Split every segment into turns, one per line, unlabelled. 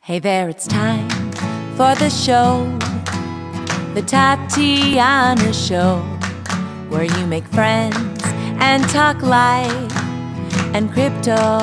Hey there, it's time for the show, the Tatiana Show, where you make friends and talk life and crypto.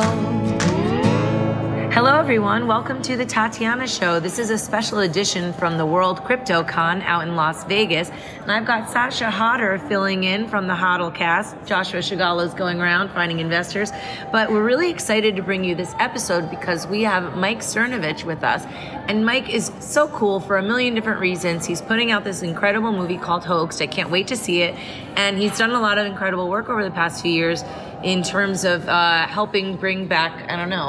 Hello everyone, welcome to the Tatiana Show. This is a special edition from the World Crypto Con out in Las Vegas. And I've got Sasha Hodder filling in from the Hodlcast. Joshua Shigala's going around finding investors. But we're really excited to bring you this episode because we have Mike Cernovich with us. And Mike is so cool for a million different reasons. He's putting out this incredible movie called Hoaxed. I can't wait to see it. And he's done a lot of incredible work over the past few years in terms of helping bring back,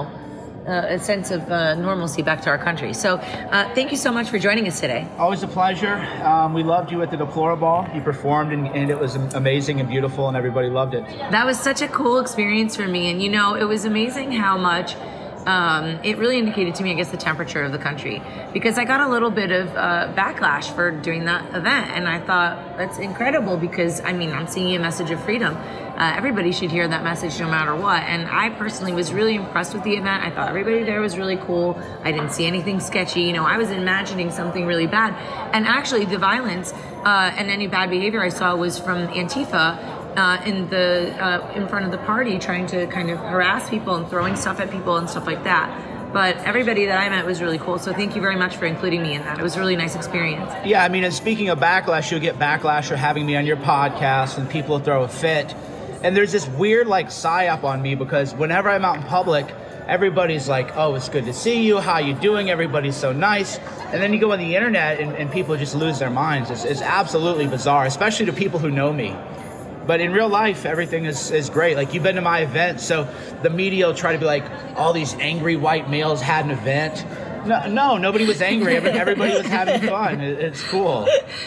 a sense of normalcy back to our country. So thank you so much for joining us today.
Always a pleasure. We loved you at the Deplorable. You performed and it was amazing and beautiful and everybody loved it.
That was such a cool experience for me. And it was amazing how much it really indicated to me, I guess, the temperature of the country, because I got a little bit of backlash for doing that event. And I thought that's incredible because, I'm singing a message of freedom. Everybody should hear that message no matter what. And I personally was really impressed with the event. I thought everybody there was really cool. I didn't see anything sketchy. I was imagining something really bad. And actually the violence and any bad behavior I saw was from Antifa in front of the party, trying to kind of harass people and throwing stuff at people and stuff like that. But everybody that I met was really cool. So thank you very much for including me in that. It was a really nice experience.
Yeah, and speaking of backlash, you'll get backlash for having me on your podcast and people will throw a fit. And there's this weird psyop on me because whenever I'm out in public, everybody's like, oh, it's good to see you. How you doing? Everybody's so nice. And then you go on the internet and people just lose their minds. It's absolutely bizarre, especially to people who know me. But in real life, everything is great. You've been to my event, so the media will try to be like, all these angry white males had an event. No, nobody was angry. Everybody was having fun. It's cool.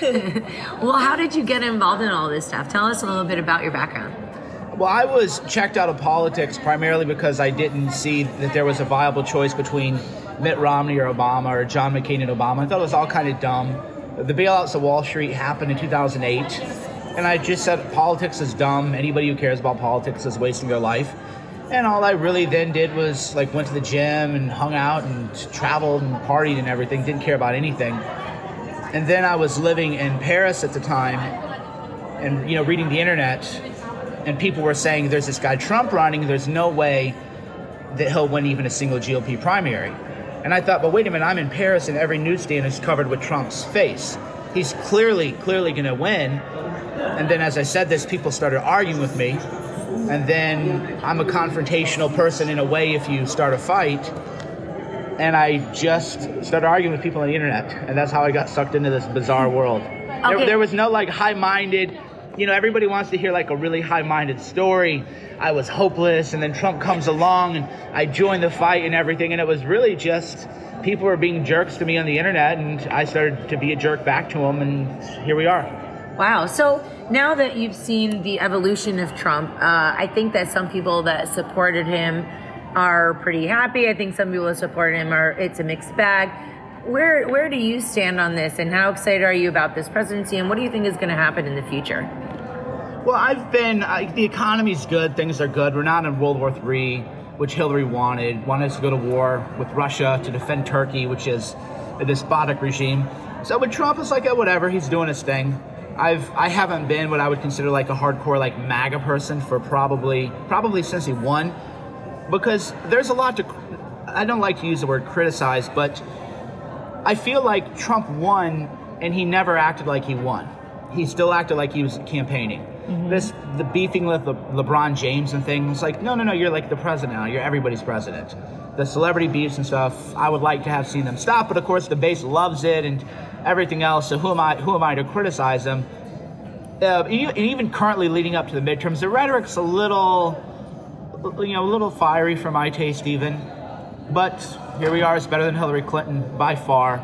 Well, how did you get involved in all this stuff? Tell us a little bit about your background.
Well, I was checked out of politics primarily because I didn't see that there was a viable choice between Mitt Romney or Obama or John McCain and Obama. I thought it was all kind of dumb. The bailouts of Wall Street happened in 2008. And I just said politics is dumb. Anybody who cares about politics is wasting their life. And all I really then did was went to the gym and hung out and traveled and partied and everything. Didn't care about anything. And then I was living in Paris at the time and, reading the internet. And people were saying there's this guy Trump running. There's no way that he'll win even a single GOP primary. And I thought, but wait a minute, I'm in Paris and every newsstand is covered with Trump's face. He's clearly going to win. And then as I said this, people started arguing with me. And then I'm a confrontational person in a way if you start a fight. And I just started arguing with people on the internet. And that's how I got sucked into this bizarre world. Okay. There was no high-minded, everybody wants to hear a really high-minded story. I was hopeless and then Trump comes along and I joined the fight and everything. And it was really just people were being jerks to me on the internet and I started to be a jerk back to them. And here we are.
Wow. So now that you've seen the evolution of Trump, I think that some people that supported him are pretty happy. I think some people that supported him it's a mixed bag. Where do you stand on this, and how excited are you about this presidency, and what do you think is going to happen in the future?
Well, the economy's good, things are good. We're not in World War III, which Hillary wanted us to go to war with Russia to defend Turkey, which is a despotic regime. So with Trump, it's whatever, he's doing his thing. I haven't been what I would consider a hardcore MAGA person for probably since he won, because there's a lot I don't like to use the word criticize, but I feel like Trump won and he never acted like he won. He still acted like he was campaigning. Mm-hmm. The beefing with LeBron James and things, no, you're the president now. You're everybody's president. The celebrity beefs and stuff, I would like to have seen them stop, but of course the base loves it and everything else. So who am I to criticize them? Even currently leading up to the midterms, the rhetoric's a little fiery for my taste even. But here we are. It's better than Hillary Clinton by far.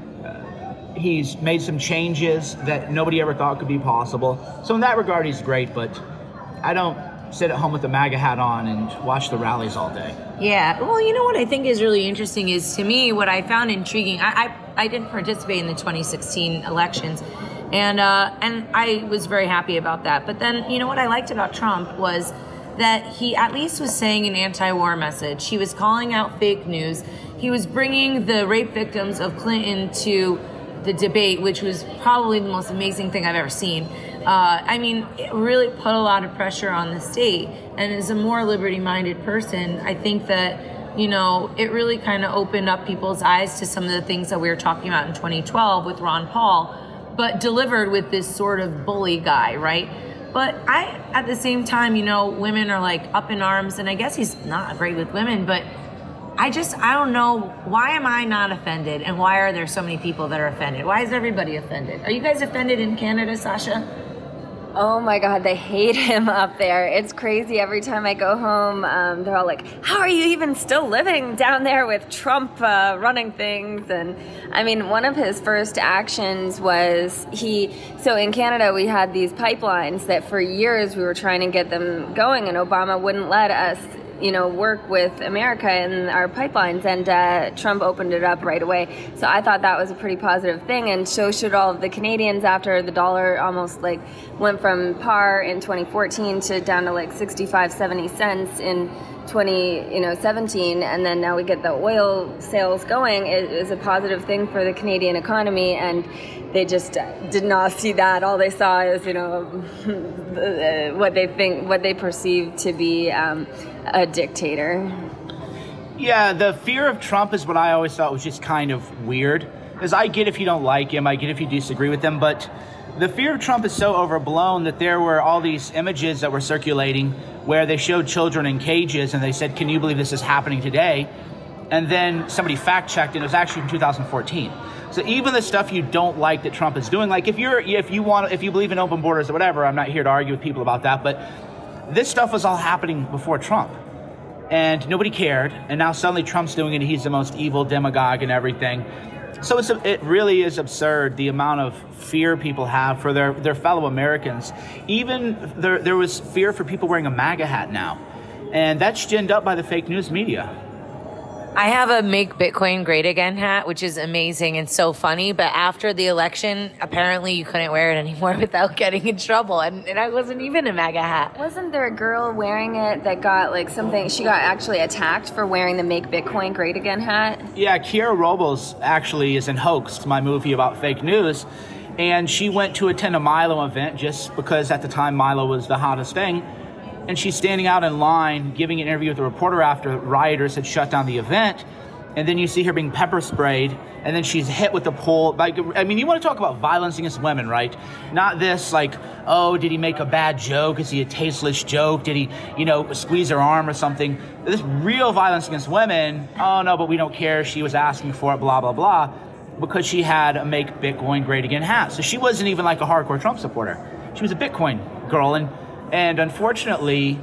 He's made some changes that nobody ever thought could be possible. So in that regard, he's great. But I don't sit at home with the MAGA hat on and watch the rallies all day.
Yeah. Well, what I think is really interesting is, to me, what I found intriguing. I didn't participate in the 2016 elections, and I was very happy about that. But then, what I liked about Trump was that he at least was saying an anti-war message. He was calling out fake news. He was bringing the rape victims of Clinton to the debate, which was probably the most amazing thing I've ever seen. I mean, it really put a lot of pressure on the state. And as a more liberty-minded person, I think that, you know, it really kind of opened up people's eyes to some of the things that we were talking about in 2012 with Ron Paul, but delivered with this sort of bully guy, right? But at the same time, you know, women are like up in arms, and I guess he's not great with women, but I don't know, why am I not offended? And why are there so many people that are offended? Why is everybody offended? Are you guys offended in Canada, Sasha?
Oh my God, they hate him up there. It's crazy. Every time I go home, they're all like, how are you even still living down there with Trump running things? And I mean, one of his first actions was so in Canada, we had these pipelines that for years we were trying to get them going, and Obama wouldn't let us, you know, work with America and our pipelines, and Trump opened it up right away. So I thought that was a pretty positive thing, and so should all of the Canadians after the dollar almost like went from par in 2014 to down to like 65, 70 cents in 2017, and then now we get the oil sales going. It is a positive thing for the Canadian economy, and they just did not see that. All they saw is, you know, what they perceive to be a dictator.
Yeah, the fear of Trump is what I always thought was just kind of weird. Because I get if you don't like him, I get if you disagree with him, but the fear of Trump is so overblown that there were all these images that were circulating where they showed children in cages and they said, can you believe this is happening today? And then somebody fact-checked, and it was actually from 2014. So even the stuff you don't like that Trump is doing, like if you believe in open borders or whatever, I'm not here to argue with people about that, but this stuff was all happening before Trump. And nobody cared, and now suddenly Trump's doing it, he's the most evil demagogue and everything. So it really is absurd, the amount of fear people have for their fellow Americans. Even there was fear for people wearing a MAGA hat now. And that's ginned up by the fake news media.
I have a Make Bitcoin Great Again hat, which is amazing and so funny. But after the election, apparently you couldn't wear it anymore without getting in trouble. And I wasn't even a MAGA hat.
Wasn't there a girl wearing it that got like something? She got actually attacked for wearing the Make Bitcoin Great Again hat?
Yeah, Kiera Robles actually is in Hoaxed, my movie about fake news. And she went to attend a Milo event just because at the time Milo was the hottest thing. And she's standing out in line giving an interview with a reporter after rioters had shut down the event. And then you see her being pepper sprayed, and then she's hit with the pole. Like, I mean, you want to talk about violence against women, right? Not this like, oh, did he make a bad joke? Is he a tasteless joke? Did he, squeeze her arm or something? This real violence against women. Oh no, but we don't care. She was asking for it, blah, blah, blah, because she had a Make Bitcoin Great Again hat. So she wasn't even like a hardcore Trump supporter. She was a Bitcoin girl, and unfortunately,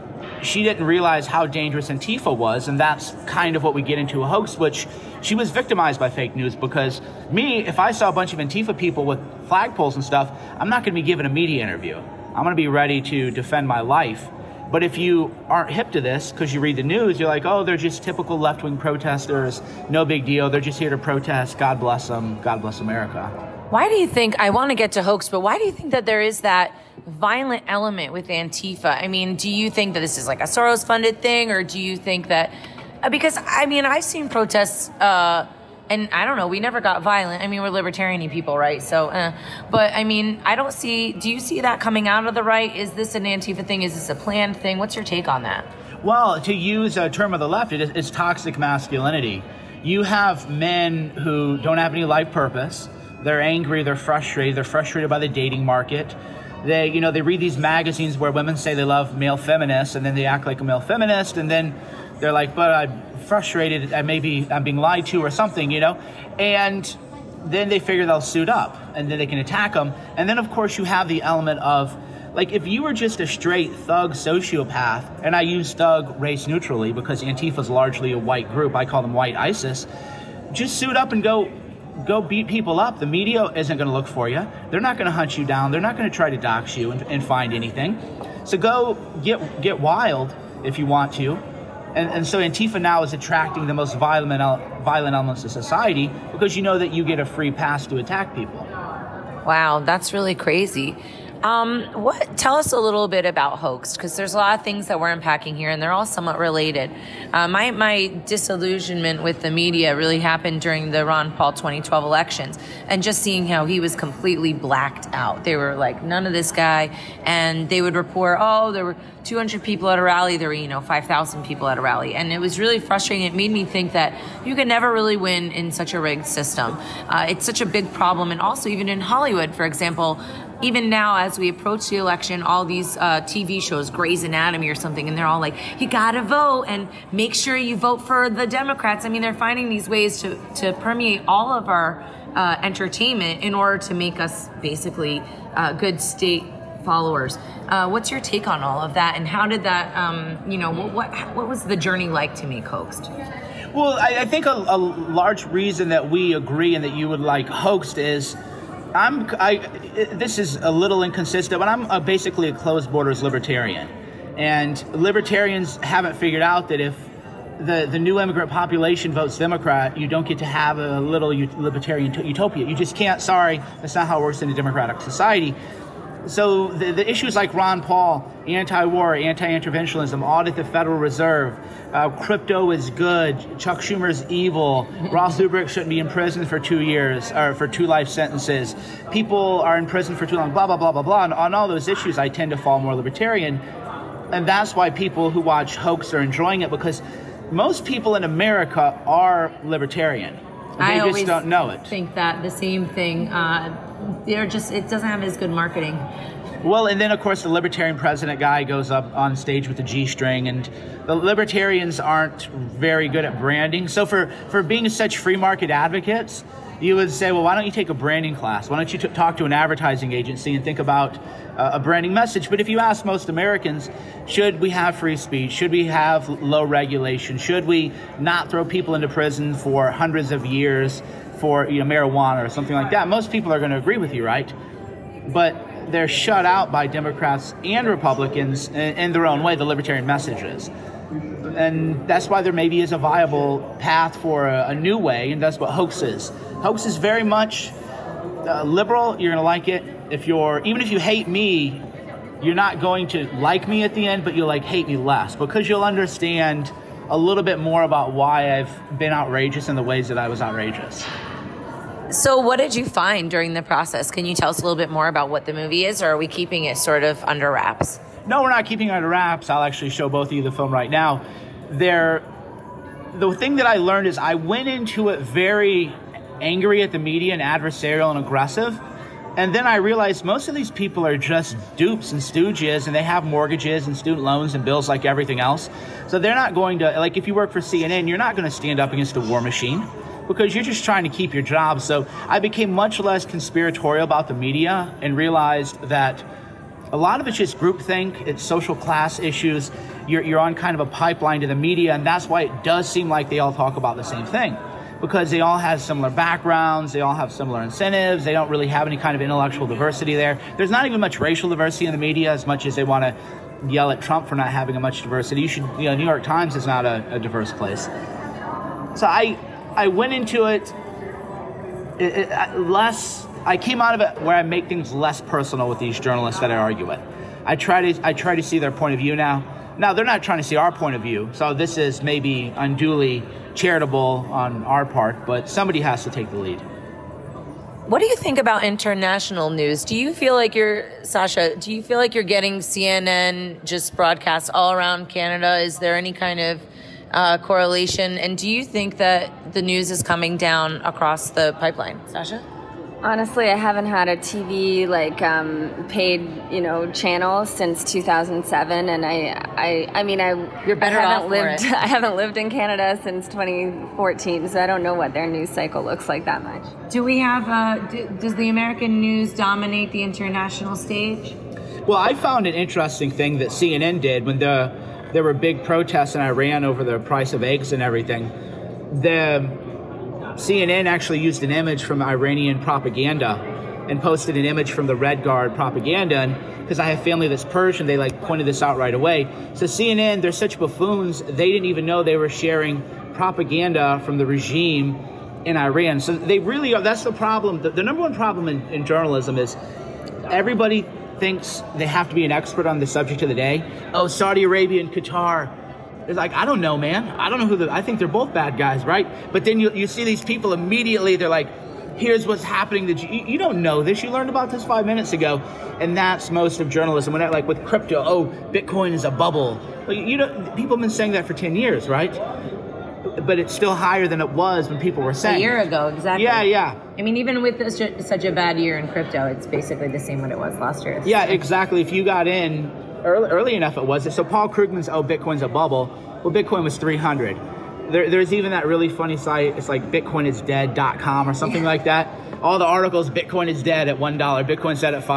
she didn't realize how dangerous Antifa was, and that's kind of what we get into a hoax, which she was victimized by fake news, because if I saw a bunch of Antifa people with flagpoles and stuff, I'm not going to be giving a media interview. I'm going to be ready to defend my life. But if you aren't hip to this, because you read the news, you're like, oh, they're just typical left-wing protesters, no big deal, they're just here to protest, God bless them, God bless America.
Why do you think, I want to get to hoax, but why do you think that there is that violent element with Antifa? I mean, do you think that this is like a Soros-funded thing, or do you think that, because, I mean, I've seen protests, and I don't know, we never got violent. I mean, we're libertarian people, right? So, but I mean, do you see that coming out of the right? Is this an Antifa thing? Is this a planned thing? What's your take on that?
Well, to use a term of the left, it's toxic masculinity. You have men who don't have any life purpose. They're angry, they're frustrated by the dating market. They read these magazines where women say they love male feminists, and then they act like a male feminist, and then they're like, but I'm frustrated, maybe I'm being lied to or something, and then they figure they'll suit up, and then they can attack them. And then, of course, you have the element of, like, if you were just a straight thug sociopath, and I use thug race neutrally because Antifa's largely a white group, I call them white ISIS, just suit up and go beat people up. The media isn't going to look for you. They're not going to hunt you down. They're not going to try to dox you and find anything. So go get wild if you want to. And so Antifa now is attracting the most violent elements of society because you know that you get a free pass to attack people.
Wow, that's really crazy. Tell us a little bit about Hoaxed, because there's a lot of things that we're unpacking here, and they're all somewhat related. My disillusionment with the media really happened during the Ron Paul 2012 elections, and just seeing how he was completely blacked out. They were like, none of this guy, and they would report, oh, there were 200 people at a rally, there were 5,000 people at a rally, and it was really frustrating. It made me think that you can never really win in such a rigged system. It's such a big problem, and also even in Hollywood, for example. Even now, as we approach the election, all these TV shows, Grey's Anatomy or something, and they're all like, you gotta vote and make sure you vote for the Democrats. I mean, they're finding these ways to permeate all of our entertainment in order to make us basically good state followers. What's your take on all of that, and how did that, what was the journey like to make Hoaxed?
Well, I think a large reason that we agree and that you would like Hoaxed is this is a little inconsistent, but I'm basically a closed borders libertarian. And libertarians haven't figured out that if the new immigrant population votes Democrat, you don't get to have a little libertarian utopia. You just can't. Sorry, that's not how it works in a democratic society. So the issues like Ron Paul, anti-war, anti-interventionism, audit the Federal Reserve, crypto is good, Chuck Schumer's evil, Ross Ulbricht shouldn't be in prison for 2 years, or for 2 life sentences, people are in prison for too long, blah, blah, blah, blah, blah. And on all those issues, I tend to fall more libertarian. And that's why people who watch Hoax are enjoying it, because most people in America are libertarian. They just don't know it.
I think that the same thing. It doesn't have as good marketing.
Well, and then of course the libertarian president guy goes up on stage with a G-string, and the libertarians aren't very good at branding. So for being such free market advocates, you would say, well, why don't you take a branding class? Why don't you talk to an advertising agency and think about a branding message? But if you ask most Americans, should we have free speech? Should we have low regulation? Should we not throw people into prison for hundreds of years for marijuana or something like that? Most people are going to agree with you, right? But they're shut out by Democrats and Republicans in their own way, the libertarian messages. And that's why there maybe is a viable path for a new way, and that's what Hoax is. Hoax is very much liberal. You're going to like it. Even if you hate me, you're not going to like me at the end, but you'll hate me less, because you'll understand a little bit more about why I've been outrageous in the ways that I was outrageous.
So what did you find during the process? Can you tell us a little bit more about what the movie is, or are we keeping it sort of under wraps?
No, we're not keeping it under wraps. I'll actually show both of you the film right now. The thing that I learned is I went into it very angry at the media and adversarial and aggressive. And then I realized most of these people are just dupes and stooges, and they have mortgages and student loans and bills like everything else. So they're not going to, like if you work for CNN, you're not going to stand up against a war machine, because you're just trying to keep your job. So I became much less conspiratorial about the media and realized that a lot of it's just groupthink. It's social class issues. You're on kind of a pipeline to the media, and that's why it does seem like they all talk about the same thing, because they all have similar backgrounds, they all have similar incentives, they don't really have any kind of intellectual diversity there. There's not even much racial diversity in the media, as much as they want to yell at Trump for not having much diversity. New York Times is not a diverse place. So I went into it less. I came out of it where I make things less personal with these journalists that I argue with. I try to see their point of view now. Now, they're not trying to see our point of view, so this is maybe unduly charitable on our part, but somebody has to take the lead.
What do you think about international news? Do you feel like Sasha, do you feel like you're getting CNN just broadcast all around Canada? Is there any kind of correlation? And do you think that the news is coming down across the pipeline? Sasha?
Honestly, I haven't had a TV paid channel since 2007, and
You're better off for it.
I haven't lived in Canada since 2014, so I don't know what their news cycle looks like that much.
Do we have does the American news dominate the international stage?
Well, I found an interesting thing that CNN did when there were big protests in Iran over the price of eggs and everything. CNN actually used an image from Iranian propaganda and posted an image from the Red Guard propaganda. And because I have family that's Persian, they pointed this out right away. So CNN, they're such buffoons, they didn't even know they were sharing propaganda from the regime in Iran. So they really are, that's the problem. The number one problem in journalism is everybody thinks they have to be an expert on the subject of the day. Oh, Saudi Arabia and Qatar. It's like, I don't know, man. I don't know I think they're both bad guys, right? But then you see these people immediately, they're like, here's what's happening. You don't know this. You learned about this 5 minutes ago. And that's most of journalism. When like with crypto, oh, Bitcoin is a bubble. Well, people have been saying that for 10 years, right? But it's still higher than it was when people were saying
a year ago, exactly.
Yeah.
I mean, even with such a bad year in crypto, it's basically the same what it was last year.
Yeah, exactly. If you got in early enough, it was. So Paul Krugman's, oh, Bitcoin's a bubble. Well, Bitcoin was 300. There's even that really funny site. It's like bitcoinisdead.com or something like that. All the articles, Bitcoin is dead at $1. Bitcoin's dead at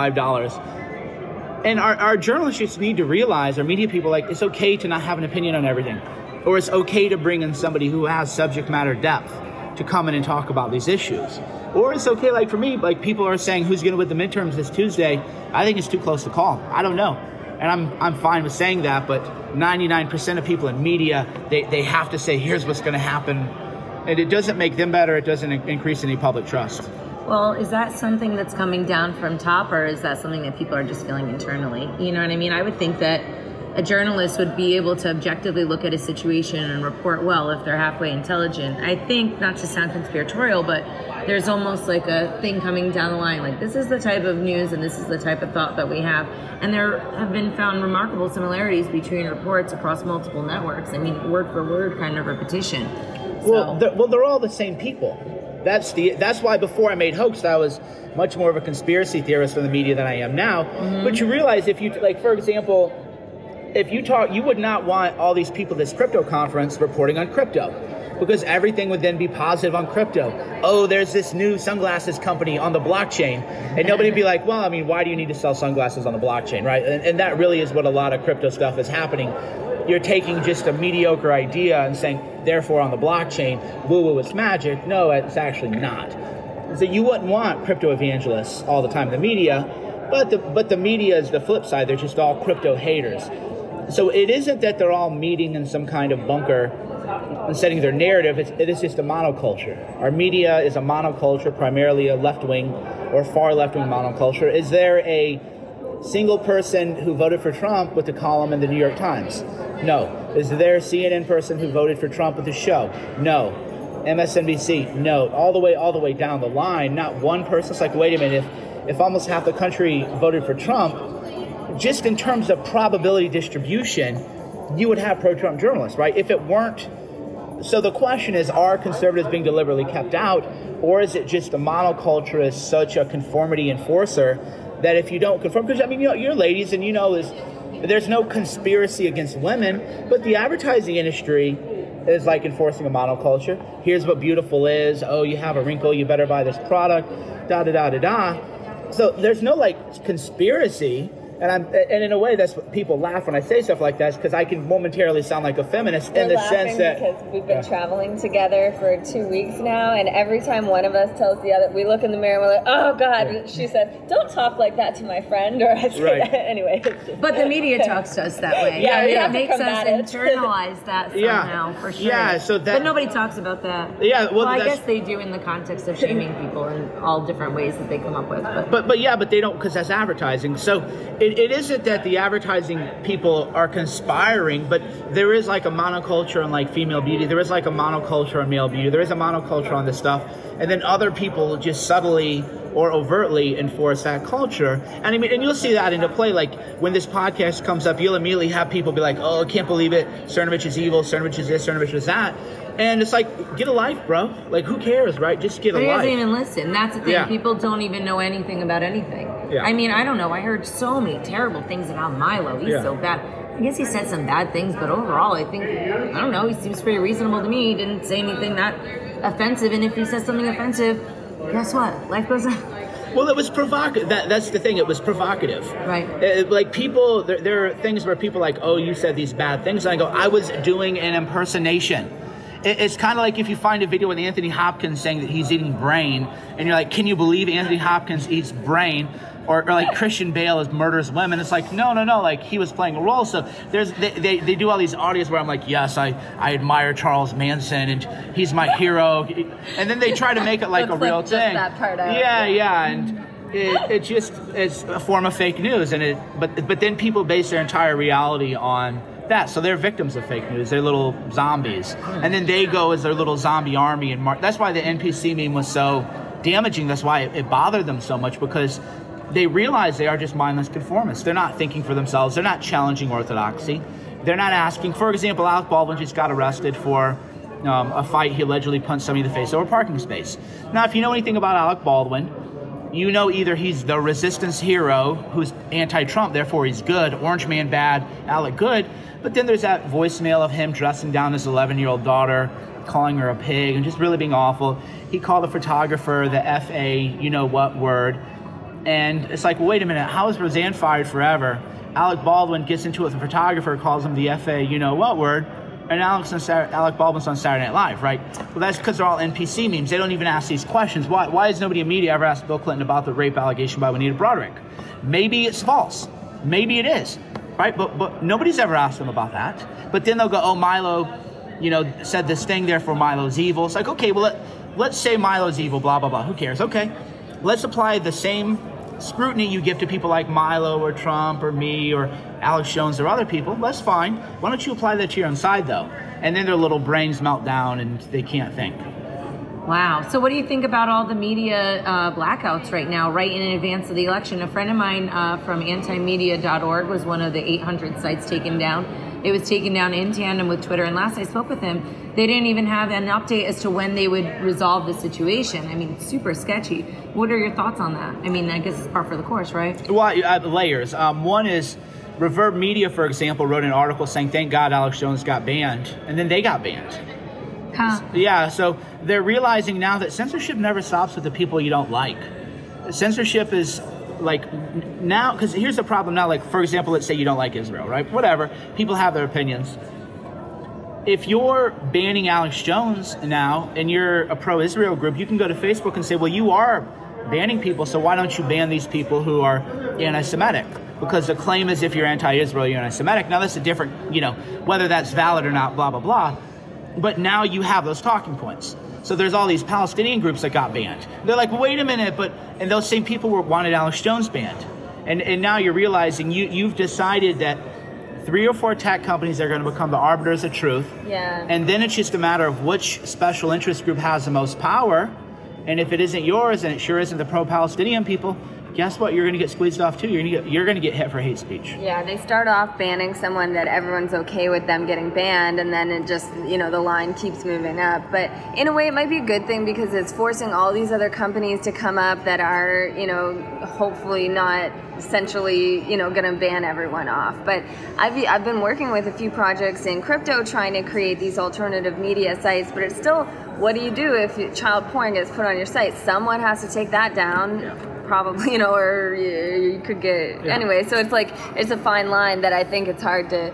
$5. And our journalists just need to realize, our media people, like, it's okay to not have an opinion on everything. Or it's okay to bring in somebody who has subject matter depth to come in and talk about these issues. Or it's okay, like for me, like people are saying who's going to win the midterms this Tuesday. I think it's too close to call. I don't know. And I'm fine with saying that, but 99% of people in media, they have to say, here's what's going to happen. And it doesn't make them better. It doesn't increase any public trust.
Well, is that something that's coming down from top, or is that something that people are just feeling internally? You know what I mean? I would think that a journalist would be able to objectively look at a situation and report well if they're halfway intelligent. I think, not to sound conspiratorial, but there's almost like a thing coming down the line, like this is the type of news and this is the type of thought that we have. And there have been found remarkable similarities between reports across multiple networks. I mean, word for word kind of repetition.
Well, they're all the same people. That's why before I made Hoaxed, I was much more of a conspiracy theorist from the media than I am now. Mm-hmm. But you realize if you, like, for example, if you talk, you would not want all these people at this crypto conference reporting on crypto, because everything would then be positive on crypto. Oh, there's this new sunglasses company on the blockchain. And nobody would be like, well, I mean, why do you need to sell sunglasses on the blockchain, right? And that really is what a lot of crypto stuff is happening. You're taking just a mediocre idea and saying, therefore on the blockchain, woo-woo, it's magic. No, it's actually not. So you wouldn't want crypto evangelists all the time in the media, but the media is the flip side. They're just all crypto haters. So it isn't that they're all meeting in some kind of bunker and setting their narrative. It is just a monoculture. Our media is a monoculture, primarily a left-wing or far left-wing monoculture. Is there a single person who voted for Trump with a column in the New York Times? No. Is there a CNN person who voted for Trump with a show? No. MSNBC? No. All the way down the line, not one person. It's like, wait a minute, if almost half the country voted for Trump, just in terms of probability distribution, you would have pro-Trump journalists, right? If it weren't. So the question is, are conservatives being deliberately kept out, or is it just the monoculture is such a conformity enforcer that if you don't conform, because I mean, you're ladies and there's no conspiracy against women, but the advertising industry is like enforcing a monoculture. Here's what beautiful is. Oh, you have a wrinkle, you better buy this product, da-da-da-da-da. So there's no like conspiracy. And in a way, that's what people laugh when I say stuff like that, because I can momentarily sound like a feminist.
We're
in the
laughing
sense that
because we've been traveling together for 2 weeks now, and every time one of us tells the other, we look in the mirror and we're like, "Oh God," yeah. She said, "Don't talk like that to my friend," or I say,
right.
Anyway.
But the media talks to us that way.
Yeah,
it makes us internalize that somehow, for sure.
Yeah, but
nobody talks about that.
Yeah, well,
I guess they do in the context of shaming people in all different ways that they come up with.
But they don't, because that's advertising. So it isn't that the advertising people are conspiring, but there is like a monoculture on like female beauty. There is like a monoculture on male beauty. There is a monoculture on this stuff. And then other people just subtly or overtly enforce that culture. And I mean, and you'll see that into play. Like when this podcast comes up, you'll immediately have people be like, "Oh, I can't believe it. Cernovich is evil. Cernovich is this. Cernovich is that." And it's like, get a life, bro. Like, who cares, right? Just get a life.
He doesn't even listen. That's the thing.
Yeah.
People don't even know anything about anything.
Yeah.
I mean, I don't know. I heard so many terrible things about Milo. He's so bad. I guess he said some bad things, but overall, I think, I don't know, he seems pretty reasonable to me. He didn't say anything that offensive. And if he says something offensive, guess what? Life goes on.
Well, it was provocative. That's the thing. It was provocative.
Right.
Like people, there are things where people are like, "Oh, you said these bad things." And I go, "I was doing an impersonation." It's kind of like if you find a video with Anthony Hopkins saying that he's eating brain, and you're like, "Can you believe Anthony Hopkins eats brain?" Or like Christian Bale murders women. It's like, no, like he was playing a role. So they do all these audios where I'm like, yes, I admire Charles Manson and he's my hero. And then they try to make it like a real thing.
That part out.
Yeah. And it just is a form of fake news, and but then people base their entire reality on that. So they're victims of fake news. They're little zombies, and then they go as their little zombie army. And that's why the NPC meme was so damaging. That's why it bothered them so much, because they realize they are just mindless conformists. They're not thinking for themselves. They're not challenging orthodoxy. They're not asking. For example, Alec Baldwin just got arrested for a fight. He allegedly punched somebody in the face over a parking space. Now, if you know anything about Alec Baldwin, you know either he's the resistance hero who's anti-Trump, therefore he's good, Orange Man bad, Alec good, but then there's that voicemail of him dressing down his 11-year-old daughter, calling her a pig, and just really being awful. He called a photographer the F-A, you-know-what word, and it's like, well, wait a minute, how is Roseanne fired forever? Alec Baldwin gets into it with a photographer, calls him the F-A, you-know-what word, and Alec Baldwin's on Saturday Night Live, right? Well, that's because they're all NPC memes. They don't even ask these questions. Why has nobody in media ever asked Bill Clinton about the rape allegation by Juanita Broderick? Maybe it's false. Maybe it is, right? But nobody's ever asked them about that. But then they'll go, oh, Milo, said this thing, therefore Milo's evil. It's like, okay, well, let's say Milo's evil, blah, blah, blah. Who cares? Okay, let's apply the same scrutiny you give to people like Milo or Trump or me or Alex Jones or other people. That's fine. Why don't you apply that to your own side, though? And then their little brains melt down and they can't think.
Wow. So what do you think about all the media blackouts right now, right in advance of the election? A friend of mine from antimedia.org was one of the 800 sites taken down. It was taken down in tandem with Twitter. And last I spoke with him, they didn't even have an update as to when they would resolve the situation. I mean, it's super sketchy. What are your thoughts on that? I mean, I guess it's par for the course, right?
Well, layers. One is Reverb Media, for example, wrote an article saying, thank God Alex Jones got banned. And then they got banned.
Huh.
Yeah, so they're realizing now that censorship never stops with the people you don't like. Censorship is like now, because here's the problem now, like, for example, let's say you don't like Israel, right? Whatever, people have their opinions. If you're banning Alex Jones now and you're a pro-Israel group, you can go to Facebook and say, well, you are banning people, so why don't you ban these people who are anti-Semitic? Because the claim is if you're anti-Israel, you're anti-Semitic. Now, that's a different, whether that's valid or not, blah, blah, blah. But now you have those talking points. So there's all these Palestinian groups that got banned. They're like, well, wait a minute, and those same people wanted Alex Jones banned. And now you're realizing you've decided that 3 or 4 tech companies are going to become the arbiters of truth.
Yeah.
And then it's just a matter of which special interest group has the most power. And if it isn't yours, and it sure isn't the pro-Palestinian people, guess what? You're going to get squeezed off too. You're going to get hit for hate speech.
Yeah, they start off banning someone that everyone's okay with them getting banned, and then it just, the line keeps moving up. But in a way, it might be a good thing because it's forcing all these other companies to come up that are, hopefully not essentially, going to ban everyone off. But I've been working with a few projects in crypto trying to create these alternative media sites, but it's still, what do you do if child porn gets put on your site? Someone has to take that down. Yeah. Probably, or you could get anyway. So it's like it's a fine line that I think it's hard to,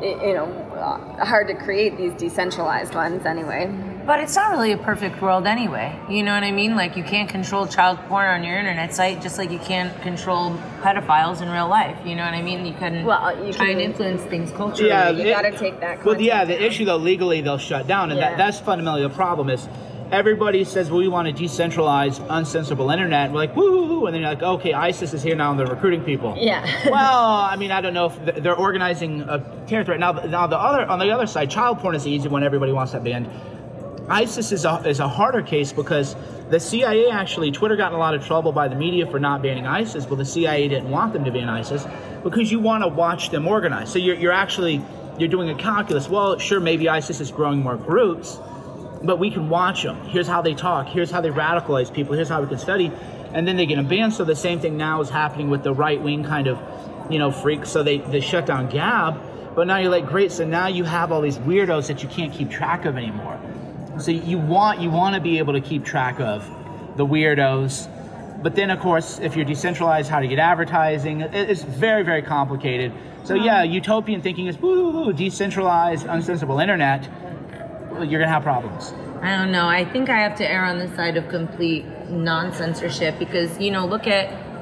hard to create these decentralized ones anyway.
But it's not really a perfect world anyway. You know what I mean? Like, you can't control child porn on your internet site, just like you can't control pedophiles in real life. You know what I mean? You can try and influence things culturally.
Yeah,
you got to take that.
Well, yeah, the issue though, legally they'll shut down, and that's fundamentally the problem is. Everybody says, well, we want a decentralized, uncensorable internet. We're like, woo-hoo-hoo. And then you're like, okay, ISIS is here now and they're recruiting people.
Yeah.
Well, I mean, I don't know if they're organizing a terror threat. Now on the other side, child porn is the easy one. Everybody wants that banned. ISIS is a harder case because the CIA actually, Twitter got in a lot of trouble by the media for not banning ISIS. Well, the CIA didn't want them to ban ISIS because you want to watch them organize. So you're doing a calculus. Well, sure, maybe ISIS is growing more groups, but we can watch them. Here's how they talk. Here's how they radicalize people. Here's how we can study. And then they get them banned. So the same thing now is happening with the right-wing kind of, freaks. So they shut down Gab. But now you're like, great. So now you have all these weirdos that you can't keep track of anymore. So you want to be able to keep track of the weirdos. But then, of course, if you're decentralized, how to get advertising, it's very, very complicated. So yeah, utopian thinking is decentralized, uncensorable internet. You're going to have problems.
I don't know. I think I have to err on the side of complete non-censorship because, look at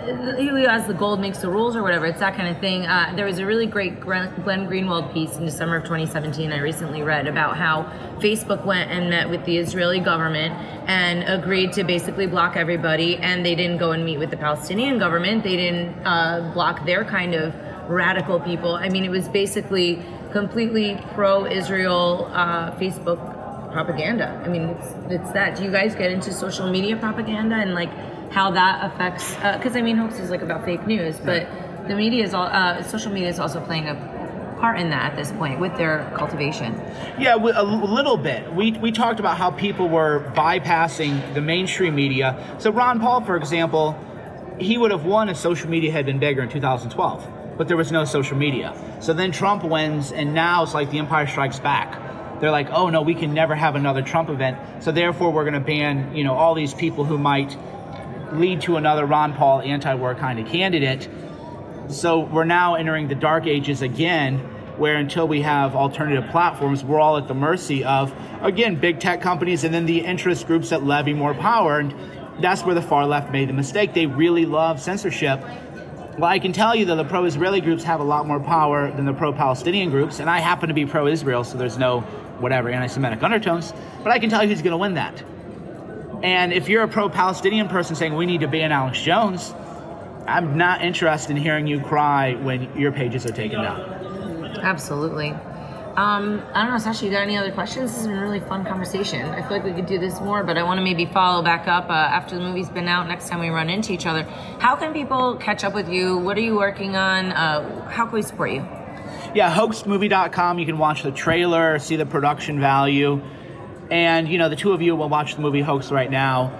as the gold makes the rules or whatever, it's that kind of thing. There was a really great Glenn Greenwald piece in December of 2017 I recently read about how Facebook went and met with the Israeli government and agreed to basically block everybody, and they didn't go and meet with the Palestinian government. They didn't block their kind of radical people. I mean, it was basically completely pro-Israel Facebook propaganda. I mean, it's that. Do you guys get into social media propaganda and like how that affects? Because I mean, Hoaxed is like about fake news, but the media is all social media is also playing a part in that at this point with their cultivation.
Yeah, a little bit. We talked about how people were bypassing the mainstream media. So Ron Paul, for example, he would have won if social media had been bigger in 2012, but there was no social media. So then Trump wins, and now it's like the Empire Strikes Back. They're like, oh no, we can never have another Trump event, so therefore we're going to ban, you know, all these people who might lead to another Ron Paul anti-war kind of candidate. So we're now entering the dark ages again, where until we have alternative platforms, we're all at the mercy of, again, big tech companies and then the interest groups that levy more power. And that's where the far left made the mistake. They really love censorship. Well, I can tell you that the pro-Israeli groups have a lot more power than the pro-Palestinian groups, and I happen to be pro-Israel, so there's no whatever anti-Semitic undertones, but I can tell you who's going to win that. And if you're a pro-Palestinian person saying we need to ban Alex Jones, I'm not interested in hearing you cry when your pages are taken down.
Absolutely. I don't know, Sasha, you got any other questions? This has been a really fun conversation. I feel like we could do this more, but I want to maybe follow back up after the movie's been out, next time we run into each other. How can people catch up with you? What are you working on? How can we support you?
Yeah, hoaxedmovie.com. You can watch the trailer, see the production value. And, you know, the two of you will watch the movie Hoaxed right now.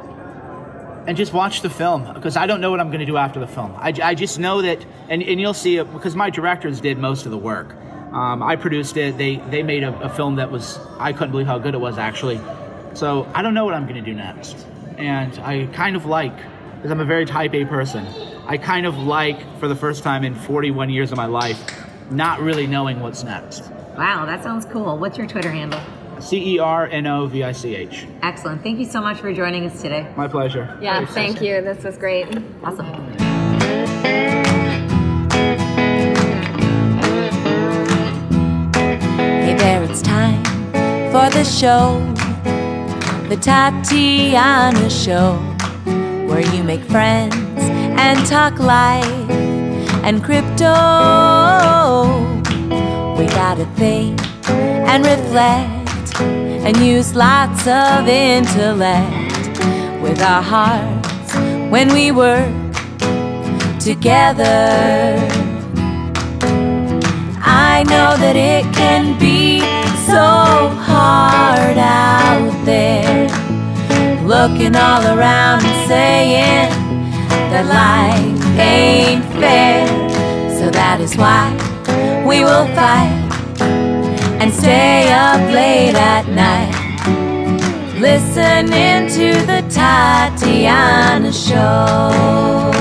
And just watch the film, because I don't know what I'm going to do after the film. I just know that, and you'll see it, because my directors did most of the work. I produced it. They made a film that was, I couldn't believe how good it was, actually. So I don't know what I'm going to do next. And I kind of like, because I'm a very type A person, I kind of like, for the first time in 41 years of my life, not really knowing what's next.
Wow, that sounds cool. What's your Twitter handle?
CERNOVICH.
Excellent. Thank you so much for joining us today.
My pleasure.
Yeah, thank you. This was great.
Awesome.
Hey there, it's time for the show, the Tatiana Show, where you make friends and talk life and crypto. We gotta think and reflect and use lots of intellect with our hearts when we work together. I know that it can be so hard out there, looking all around and saying that life ain't fair. So that is why we will fight and stay up late at night, listening to the Tatiana Show.